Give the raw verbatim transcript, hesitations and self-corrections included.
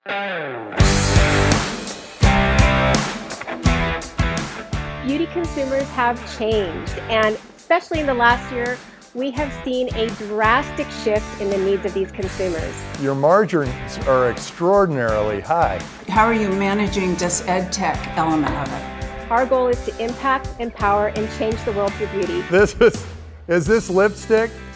Beauty consumers have changed, and especially in the last year, we have seen a drastic shift in the needs of these consumers. Your margins are extraordinarily high. How are you managing this ed tech element of it? Our goal is to impact, empower, and change the world through beauty. This is, is this lipstick?